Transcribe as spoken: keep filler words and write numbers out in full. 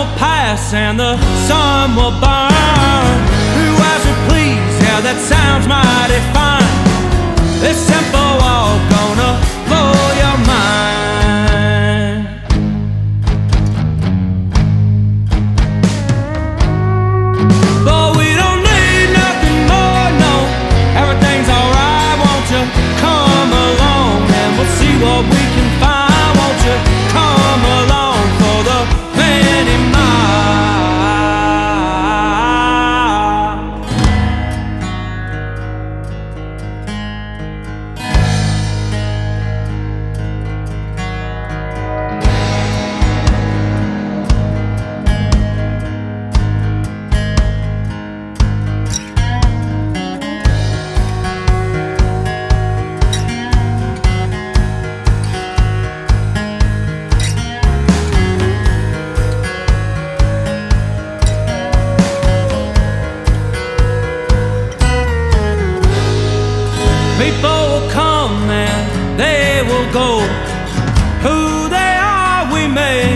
will pass and the sun will burn. Who as we please, yeah, that sounds mighty fine. It's simple, all gonna blow your mind. But we don't need nothing more, no. Everything's alright, won't you come along and we'll see what we can find. Won't you come along for the many people will come and they will go. Who they are we may